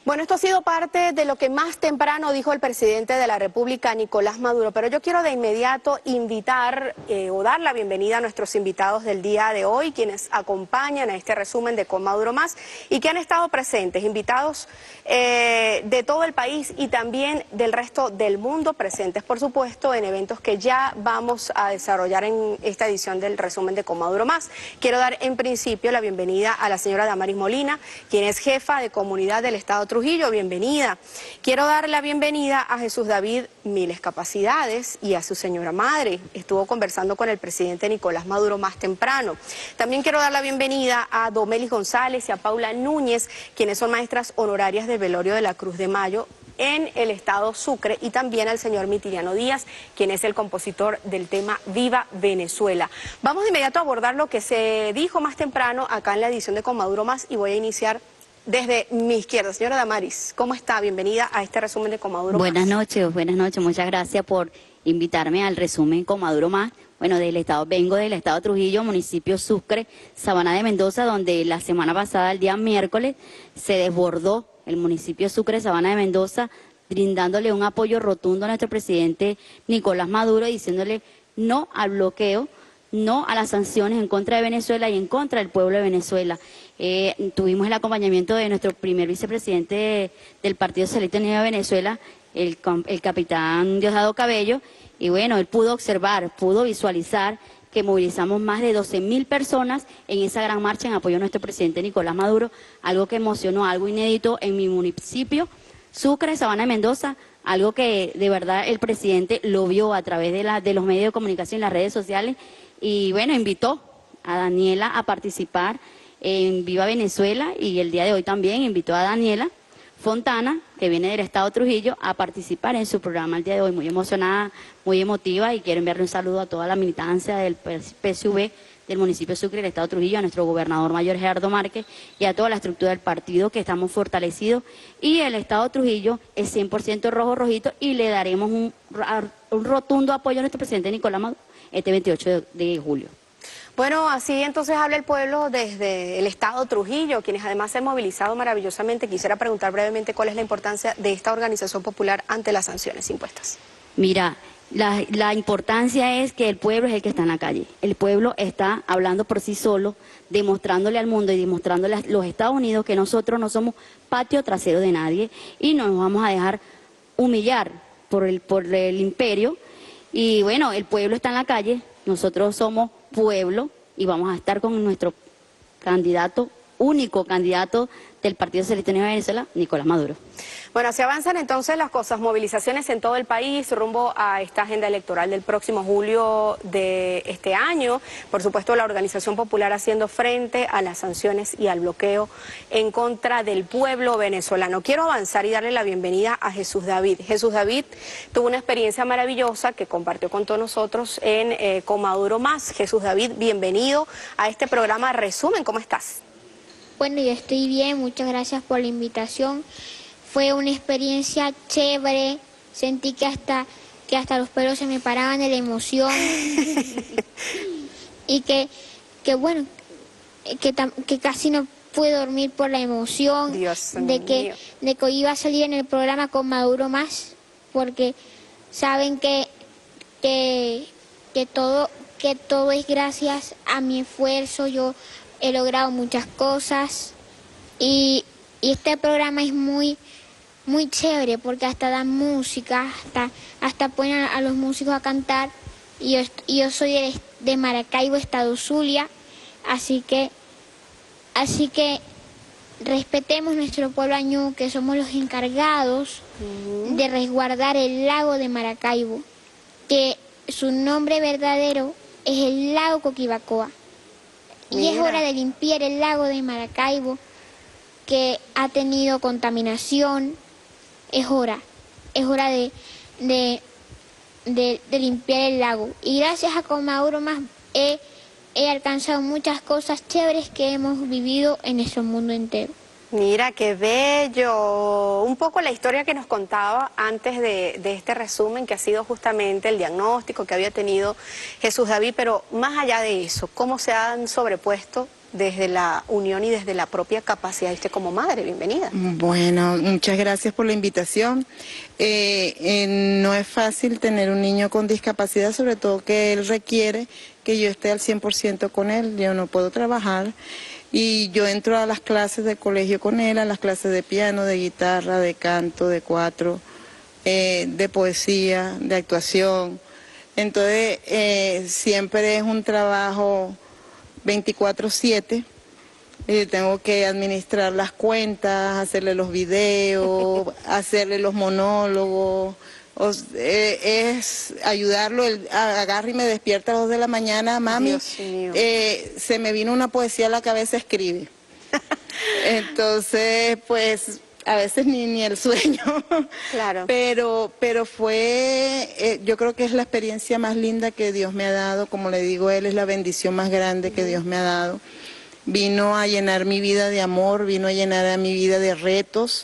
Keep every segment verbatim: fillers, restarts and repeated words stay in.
Bueno, esto ha sido parte de lo que más temprano dijo el presidente de la República, Nicolás Maduro, pero yo quiero de inmediato invitar eh, o dar la bienvenida a nuestros invitados del día de hoy, quienes acompañan a este resumen de Con Maduro Más y que han estado presentes, invitados eh, de todo el país y también del resto del mundo, presentes por supuesto en eventos que ya vamos a desarrollar en esta edición del resumen de Con Maduro Más. Quiero dar en principio la bienvenida a la señora Damaris Molina, quien es jefa de comunidad del Estado Trujillo, bienvenida. Quiero dar la bienvenida a Jesús David Miles Capacidades y a su señora madre. Estuvo conversando con el presidente Nicolás Maduro más temprano. También quiero dar la bienvenida a Domelis González y a Paula Núñez, quienes son maestras honorarias del velorio de la Cruz de Mayo en el estado Sucre, y también al señor Mitiliano Díaz, quien es el compositor del tema Viva Venezuela. Vamos de inmediato a abordar lo que se dijo más temprano acá en la edición de Con Maduro Más y voy a iniciar desde mi izquierda. Señora Damaris, ¿cómo está? Bienvenida a este resumen de Con Maduro Más. Buenas noches, buenas noches. Muchas gracias por invitarme al resumen Con Maduro Más. Bueno, del estado, vengo del estado Trujillo, municipio Sucre, Sabana de Mendoza, donde la semana pasada, el día miércoles, se desbordó el municipio Sucre, Sabana de Mendoza, brindándole un apoyo rotundo a nuestro presidente Nicolás Maduro, diciéndole no al bloqueo, no a las sanciones en contra de Venezuela y en contra del pueblo de Venezuela. Eh, tuvimos el acompañamiento de nuestro primer vicepresidente de, del Partido Socialista Unido de Venezuela, el, el capitán Diosdado Cabello, y bueno, él pudo observar, pudo visualizar que movilizamos más de doce mil personas en esa gran marcha en apoyo a nuestro presidente Nicolás Maduro, algo que emocionó, algo inédito en mi municipio, Sucre, Sabana de Mendoza, algo que de verdad el presidente lo vio a través de, la, de los medios de comunicación y las redes sociales, y bueno, invitó a Daniela a participar en Viva Venezuela, y el día de hoy también invitó a Daniela Fontana, que viene del estado Trujillo, a participar en su programa el día de hoy. Muy emocionada, muy emotiva, y quiero enviarle un saludo a toda la militancia del P S U V del municipio de Sucre, del estado Trujillo, a nuestro gobernador mayor Gerardo Márquez y a toda la estructura del partido, que estamos fortalecidos, y el estado Trujillo es cien por ciento rojo rojito, y le daremos un, un rotundo apoyo a nuestro presidente Nicolás Maduro este veintiocho de, de julio. Bueno, así entonces habla el pueblo desde el estado Trujillo, quienes además se han movilizado maravillosamente. Quisiera preguntar brevemente cuál es la importancia de esta organización popular ante las sanciones impuestas. Mira, la, la importancia es que el pueblo es el que está en la calle. El pueblo está hablando por sí solo, demostrándole al mundo y demostrándole a los Estados Unidos que nosotros no somos patio trasero de nadie y no nos vamos a dejar humillar por el, por el imperio. Y bueno, el pueblo está en la calle, nosotros somos pueblo y vamos a estar con nuestro candidato, único candidato del Partido Socialista Unido de Venezuela, Nicolás Maduro. Bueno, se avanzan entonces las cosas, movilizaciones en todo el país rumbo a esta agenda electoral del próximo julio de este año. Por supuesto, la organización popular haciendo frente a las sanciones y al bloqueo en contra del pueblo venezolano. Quiero avanzar y darle la bienvenida a Jesús David. Jesús David tuvo una experiencia maravillosa que compartió con todos nosotros en eh, Con Maduro Más. Jesús David, bienvenido a este programa Resumen. ¿Cómo estás? Bueno, yo estoy bien, muchas gracias por la invitación. Fue una experiencia chévere, sentí que hasta, que hasta los pelos se me paraban de la emoción. Y que, que bueno, que, que casi no pude dormir por la emoción. Dios de que, mío. de que iba a salir en el programa Con Maduro Más, porque saben que, que, que, todo, que todo es gracias a mi esfuerzo. Yo he logrado muchas cosas y, y este programa es muy muy chévere porque hasta dan música, hasta hasta ponen a, a los músicos a cantar, y yo, y yo soy de, de Maracaibo, estado Zulia, así que así que respetemos nuestro pueblo añú, que somos los encargados uh-huh. de resguardar el lago de Maracaibo, que su nombre verdadero es el lago Coquibacoa. Y es hora de limpiar el lago de Maracaibo, que ha tenido contaminación. Es hora, es hora de, de, de, de limpiar el lago. Y gracias a Con Maduro Más he, he alcanzado muchas cosas chéveres que hemos vivido en nuestro mundo entero. Mira, qué bello. Un poco la historia que nos contaba antes de, de este resumen, que ha sido justamente el diagnóstico que había tenido Jesús David, pero más allá de eso, ¿cómo se han sobrepuesto desde la unión y desde la propia capacidad de usted como madre. Bienvenida. Bueno, muchas gracias por la invitación. Eh, eh, no es fácil tener un niño con discapacidad, sobre todo que él requiere que yo esté al cien por ciento con él. Yo no puedo trabajar y yo entro a las clases de colegio con él, a las clases de piano, de guitarra, de canto, de cuatro, eh, de poesía, de actuación. Entonces, eh, siempre es un trabajo veinticuatro siete, eh, tengo que administrar las cuentas, hacerle los videos, hacerle los monólogos, os, eh, es ayudarlo, el, agarra y me despierta a las dos de la mañana, mami, eh, se me vino una poesía a la cabeza, escribe. Entonces, pues, a veces ni, ni el sueño, claro. pero, pero fue, eh, yo creo que es la experiencia más linda que Dios me ha dado, como le digo, Él es la bendición más grande que Dios me ha dado. Vino a llenar mi vida de amor, vino a llenar a mi vida de retos,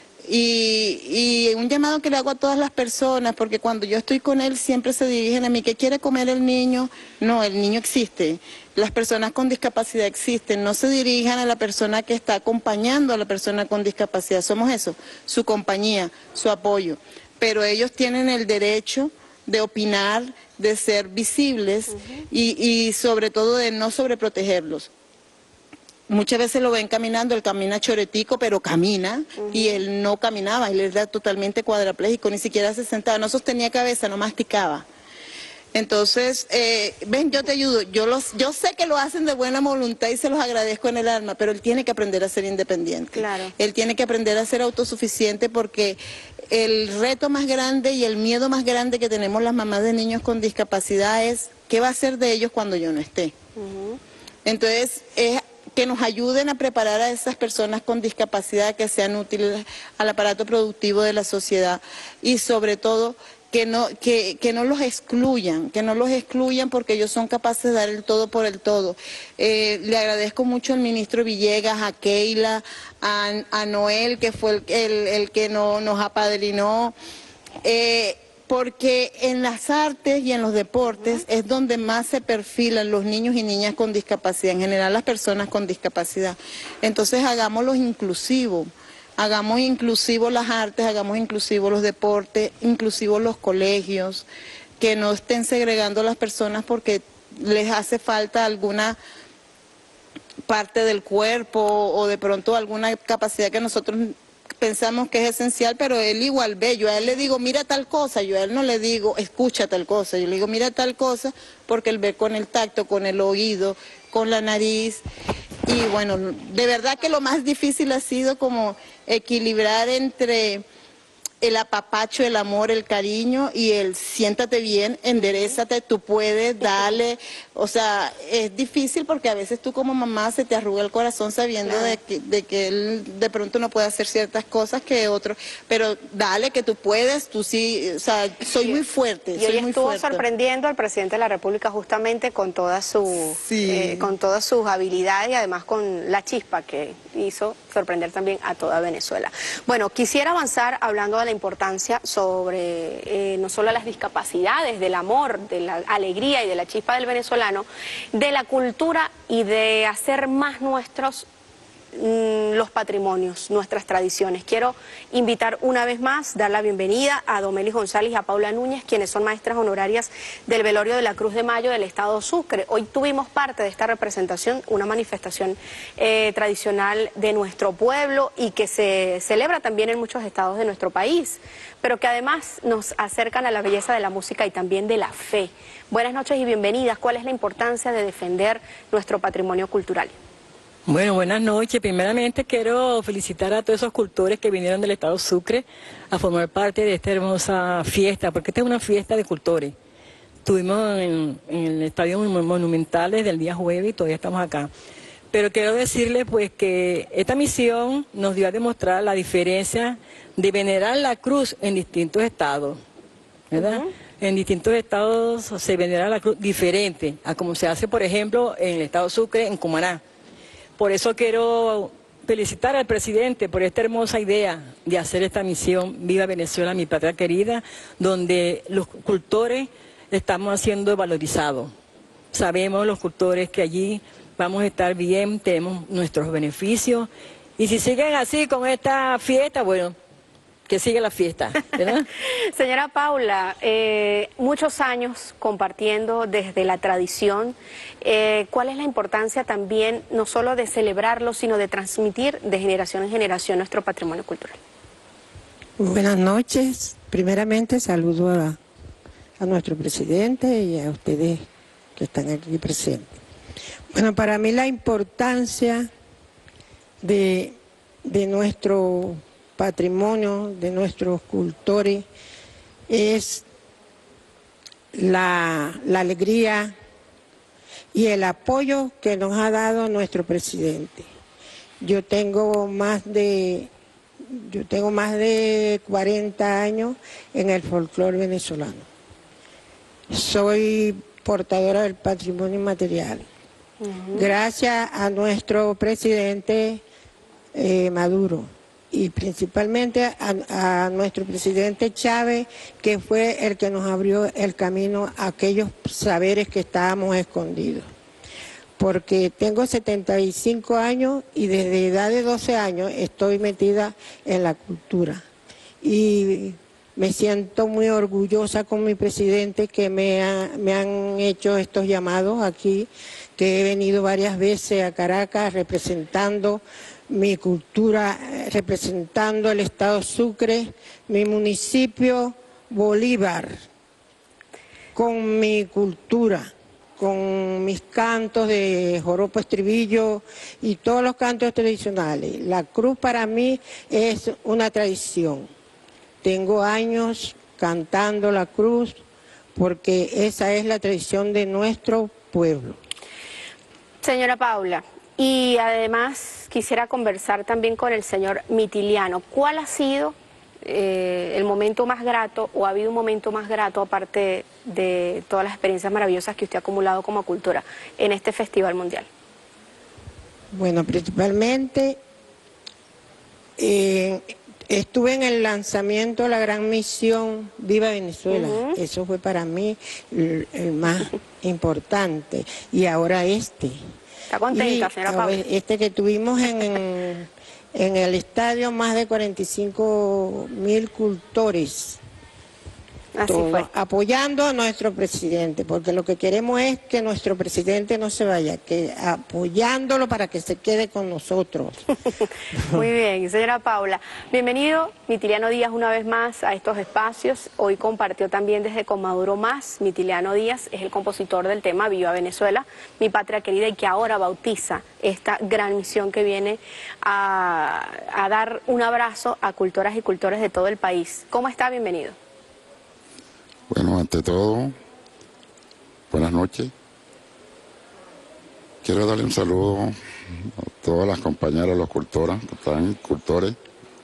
y, y un llamado que le hago a todas las personas, porque cuando yo estoy con él siempre se dirigen a mí, ¿qué quiere comer el niño? No, el niño existe, las personas con discapacidad existen, no se dirijan a la persona que está acompañando a la persona con discapacidad, somos eso, su compañía, su apoyo, pero ellos tienen el derecho de opinar, de ser visibles, uh-huh. y, y sobre todo de no sobreprotegerlos. Muchas veces lo ven caminando, él camina choretico, pero camina, uh-huh. y él no caminaba, él era totalmente cuadraplégico, ni siquiera se sentaba, no sostenía cabeza, no masticaba. Entonces, eh, ven, yo te ayudo, yo, los, yo sé que lo hacen de buena voluntad y se los agradezco en el alma, pero él tiene que aprender a ser independiente. Claro. Él tiene que aprender a ser autosuficiente, porque el reto más grande y el miedo más grande que tenemos las mamás de niños con discapacidad es ¿qué va a ser de ellos cuando yo no esté? Uh-huh. Entonces, es que nos ayuden a preparar a esas personas con discapacidad, que sean útiles al aparato productivo de la sociedad, y sobre todo que no, que, que no los excluyan, que no los excluyan porque ellos son capaces de dar el todo por el todo. Eh, le agradezco mucho al ministro Villegas, a Keila, a, a Noel, que fue el, el, el que no, nos apadrinó, eh, porque en las artes y en los deportes es donde más se perfilan los niños y niñas con discapacidad, en general las personas con discapacidad. Entonces hagámoslos inclusivos, hagamos inclusivos las artes, hagamos inclusivos los deportes, inclusivos los colegios, que no estén segregando a las personas porque les hace falta alguna parte del cuerpo o de pronto alguna capacidad que nosotros pensamos que es esencial, pero él igual ve, yo a él le digo, mira tal cosa, yo a él no le digo, escucha tal cosa, yo le digo, mira tal cosa, porque él ve con el tacto, con el oído, con la nariz, y bueno, de verdad que lo más difícil ha sido como equilibrar entre el apapacho, el amor, el cariño y el siéntate bien, enderézate, tú puedes, dale. O sea, es difícil porque a veces tú como mamá se te arruga el corazón sabiendo claro. de, que, de que él de pronto no puede hacer ciertas cosas que otro, pero dale que tú puedes, tú sí, o sea, soy muy fuerte. Y soy hoy muy estuvo fuerte. sorprendiendo al presidente de la República justamente con toda su, sí. eh, con todas sus habilidades y además con la chispa que hizo sorprender también a toda Venezuela. Bueno, quisiera avanzar hablando de la importancia sobre eh, no solo las discapacidades, del amor, de la alegría y de la chispa del venezolano, de la cultura y de hacer más nuestros mm, los patrimonios, nuestras tradiciones. Quiero invitar una vez más, dar la bienvenida a Domelis González y a Paula Núñez, quienes son maestras honorarias del Velorio de la Cruz de Mayo del Estado Sucre. Hoy tuvimos parte de esta representación, una manifestación eh, tradicional de nuestro pueblo y que se celebra también en muchos estados de nuestro país, pero que además nos acercan a la belleza de la música y también de la fe. Buenas noches y bienvenidas. ¿Cuál es la importancia de defender nuestro patrimonio cultural? Bueno, buenas noches. Primeramente quiero felicitar a todos esos cultores que vinieron del estado Sucre a formar parte de esta hermosa fiesta, porque esta es una fiesta de cultores. Estuvimos en, en el Estadio Monumental desde el día jueves y todavía estamos acá. Pero quiero decirles pues que esta misión nos dio a demostrar la diferencia de venerar la cruz en distintos estados, ¿verdad? Uh-huh. En distintos estados se venera la cruz diferente a como se hace, por ejemplo, en el estado Sucre, en Cumaná. Por eso quiero felicitar al presidente por esta hermosa idea de hacer esta misión Viva Venezuela, mi patria querida, donde los cultores estamos siendo valorizados. Sabemos los cultores que allí vamos a estar bien, tenemos nuestros beneficios. Y si siguen así con esta fiesta, bueno, que siga la fiesta, ¿verdad? Señora Paula, eh, muchos años compartiendo desde la tradición, eh, ¿cuál es la importancia también no solo de celebrarlo, sino de transmitir de generación en generación nuestro patrimonio cultural? Buenas noches. Primeramente saludo a, a nuestro presidente y a ustedes que están aquí presentes. Bueno, para mí la importancia de, de nuestro patrimonio, de nuestros cultores, es la, la alegría y el apoyo que nos ha dado nuestro presidente. Yo tengo más de, yo tengo más de cuarenta años en el folclore venezolano. Soy portadora del patrimonio inmaterial. Uh-huh. Gracias a nuestro presidente eh, Maduro. Y principalmente a, a nuestro presidente Chávez, que fue el que nos abrió el camino a aquellos saberes que estábamos escondidos. Porque tengo setenta y cinco años y desde edad de doce años estoy metida en la cultura. Y me siento muy orgullosa con mi presidente que me, ha, me han hecho estos llamados aquí, que he venido varias veces a Caracas representando mi cultura, representando el estado Sucre, mi municipio Bolívar, con mi cultura, con mis cantos de joropo estribillo y todos los cantos tradicionales. La cruz para mí es una tradición. Tengo años cantando la cruz porque esa es la tradición de nuestro pueblo. Señora Paula, y además quisiera conversar también con el señor Mitiliano. ¿Cuál ha sido eh, el momento más grato o ha habido un momento más grato aparte de todas las experiencias maravillosas que usted ha acumulado como cultura en este Festival Mundial? Bueno, principalmente eh, estuve en el lanzamiento de la gran misión Viva Venezuela. Uh-huh. Eso fue para mí el, el más importante. Y ahora este. ¿Está contenta, y, señora Paula? Este que tuvimos en, en, en el estadio, más de cuarenta y cinco mil cultores. Así todo, fue. Apoyando a nuestro presidente, porque lo que queremos es que nuestro presidente no se vaya, que apoyándolo para que se quede con nosotros. Muy bien, señora Paula. Bienvenido, Mitiliano Díaz, una vez más a estos espacios. Hoy compartió también desde Con Maduro Más. Mitiliano Díaz es el compositor del tema Viva Venezuela, mi patria querida, y que ahora bautiza esta gran misión que viene a, a dar un abrazo a cultoras y cultores de todo el país. ¿Cómo está? Bienvenido. Bueno, ante todo, buenas noches. Quiero darle un saludo a todas las compañeras, los cultoras, que están cultores.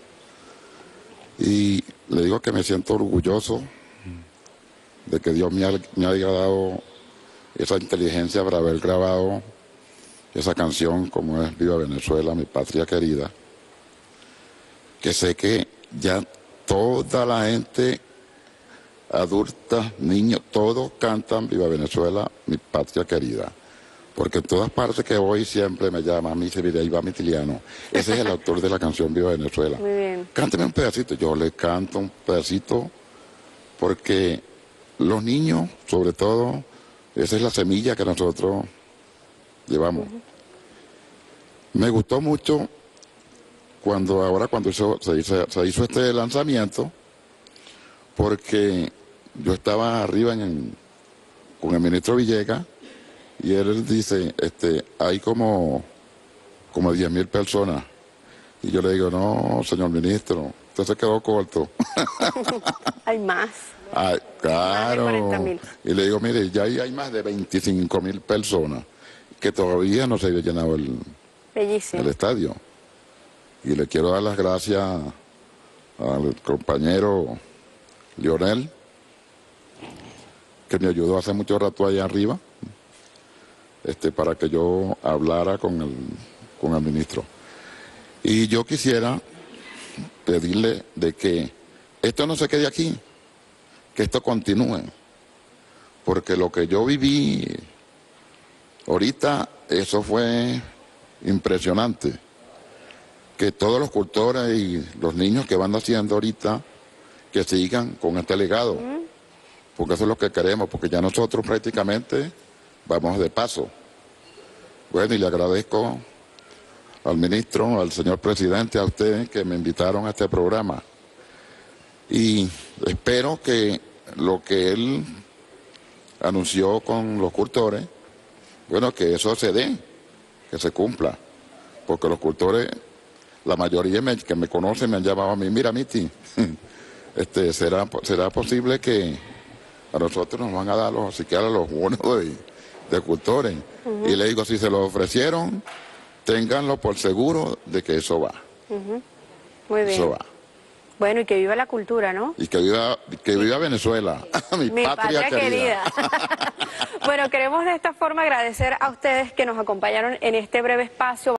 Y le digo que me siento orgulloso de que Dios me, ha, me haya dado esa inteligencia para haber grabado esa canción como es Viva Venezuela, mi patria querida. Que sé que ya toda la gente, adultas, niños, todos cantan Viva Venezuela, mi patria querida. Porque en todas partes que voy siempre me llama, a mí se mira, ahí va Mitiliano. Ese es el autor de la canción Viva Venezuela. Muy bien. Cánteme un pedacito. Yo le canto un pedacito porque los niños, sobre todo, esa es la semilla que nosotros llevamos. Uh-huh. Me gustó mucho cuando ahora cuando hizo, se, hizo, se hizo este lanzamiento, porque yo estaba arriba en, con el ministro Villegas y él dice, este, hay como, como diez mil personas. Y yo le digo, no, señor ministro, usted se quedó corto. Hay más. Ay, claro. Más de cuarenta mil. Y le digo, mire, ya hay, hay más de veinticinco mil personas que todavía no se había llenado el, el estadio. Y le quiero dar las gracias al compañero Lionel, que me ayudó hace mucho rato allá arriba, este, para que yo hablara con el, con el ministro. Y yo quisiera pedirle de que esto no se quede aquí, que esto continúe, porque lo que yo viví ahorita eso fue impresionante. Que todos los cultores y los niños que van naciendo ahorita, que sigan con este legado. Uh-huh. Porque eso es lo que queremos, porque ya nosotros prácticamente vamos de paso. Bueno, y le agradezco al ministro, al señor presidente, a usted que me invitaron a este programa. Y espero que lo que él anunció con los cultores, bueno, que eso se dé, que se cumpla. Porque los cultores, la mayoría me, que me conocen me han llamado a mí, mira, Miti, este, ¿será, será posible que a nosotros nos van a dar los, siquiera los bonos de, de cultores? Uh-huh. Y le digo, si se lo ofrecieron, ténganlo por seguro de que eso va. Uh-huh. Muy bien. Eso va. Bueno, y que viva la cultura, ¿no? Y que viva, que viva Venezuela, mi, mi patria, patria querida. querida. Bueno, queremos de esta forma agradecer a ustedes que nos acompañaron en este breve espacio.